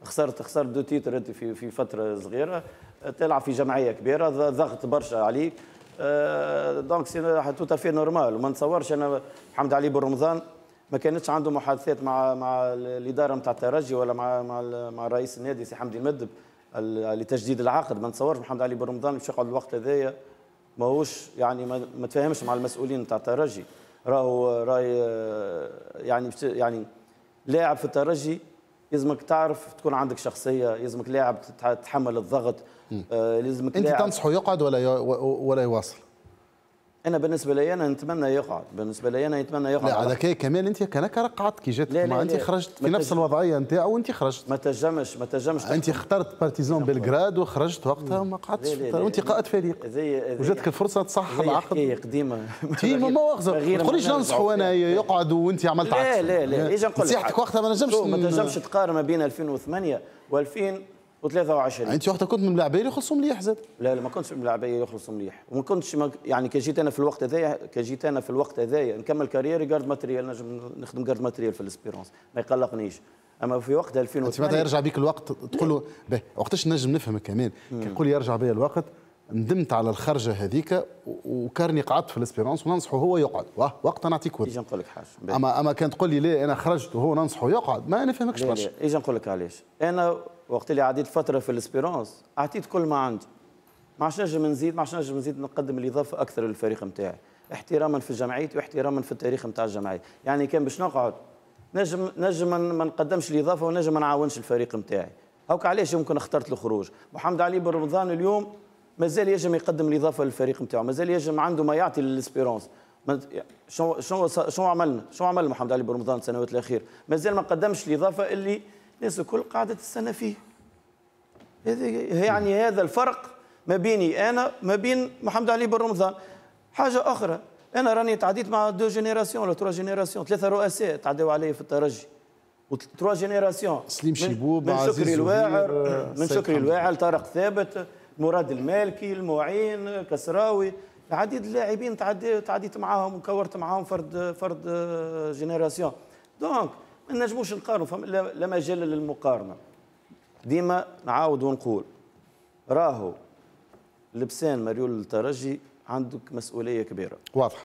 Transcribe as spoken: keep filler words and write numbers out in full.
خسرت خسرت دو تيتر انت في في فتره صغيره، تلعب في جمعيه كبيره، ضغط برشا عليك. أه دونك سي تو تافي نورمال. وما نتصورش انا محمد علي بن رمضان ما كانتش عنده محادثات مع مع الاداره نتاع الترجي ولا مع مع مع رئيس النادي سي حمدي المدب لتجديد العقد. ما نتصورش محمد علي بن رمضان باش يقعد الوقت هذايا ماهوش يعني ما, ما تفاهمش مع المسؤولين نتاع الترجي. راهو راي يعني يعني لاعب في الترجي يلزمك تعرف تكون عندك شخصيه، يلزمك لاعب تتحمل الضغط. آه يلزمك انت تنصحه يقعد ولا ولا يواصل؟ انا بالنسبه لي انا نتمنى يقعد، بالنسبه لي انا نتمنى يقعد. لا على كي كمان انت كانك قعدت كي جاتك مع انت خرجت في نفس الوضعيه نتاعو وانت خرجت. ما تنجمش ما تنجمش انت اخترت بارتيزان بلغراد وخرجت وقتها وما قعدتش وانت قائد فريق وجاتك الفرصه تصحح العقد. حكايه قديمه تي ما مؤاخذه ما تقوليش ننصحوا انا يقعد وانت عملت عكس. لا لا لا اجي نقول لك نصيحتك وقتها ما نجمش ما تنجمش تقارن ما بين ألفين وثمانية وألفين وثلاثة وعشرين. انت وقتها كنت من اللاعبين اللي يخلصوا مليح زاد. لا لا ما كنتش من اللاعبين اللي يخلصوا مليح، وما كنتش يعني كي جيت انا في الوقت هذايا كي جيت انا في الوقت هذايا نكمل كاريري جارد ماتريال، نجم نخدم جارد ماتريال في الاسبيرونس ما يقلقنيش. اما في وقت ألفين وثمانية انت متى يرجع بيك الوقت تقول له باهي وقتاش نجم نفهمك كمان كي يقول يرجع بيا الوقت ندمت على الخرجه هذيك وكارني قعدت في الاسبيرونس وننصحه هو يقعد وقتها نعطيك وقت. اجي نقول لك حاجه اما اما كان تقول لي لا انا خرجت وهو ننصحه يقعد ما نفهمكش برشا. اجي نقول لك علاش. انا وقت اللي عديت فتره في الاسبيرونس اعطيت كل ما عندي، ما عادش نجم نزيد ما عادش نجم نزيد نقدم الاضافه اكثر للفريق نتاعي احتراما في جمعيتي واحتراما في التاريخ نتاع الجمعيه. يعني كان باش نقعد نجم نجم ما نقدمش الاضافه ونجم ما نعاونش الفريق نتاعي. هاك علاش يمكن اخترت الخروج. محمد علي بن رمضان اليوم مازال يجم يقدم الاضافه للفريق نتاعو، مازال يجم عنده ما يعطي للاسبيرونس. شنو شنو شنو عملنا؟ شنو عمل محمد علي بن رمضان السنوات الاخيره؟ مازال ما قدمش الاضافه اللي الناس الكل قاعده تستنى فيه. يعني هذا الفرق ما بيني انا ما بين محمد علي بن رمضان. حاجه اخرى، انا راني تعديت مع دو جينيراسيون ولا تروا جينيراسيون، ثلاثه رؤساء تعدوا علي في الترجي وتروا جينيراسيون. سليم شيبوب، من شكري الواعر من شكري الواعر طارق ثابت، مراد المالكي، المعين، كسراوي، عديد اللاعبين تعديت تعديت معاهم وكورت معاهم فرد فرد جينيراسيون. دونك ما نجموش نقارنوا، لا مجال للمقارنه. ديما نعاود ونقول راهو لبسان مريول الترجي عندك مسؤوليه كبيره. واضح.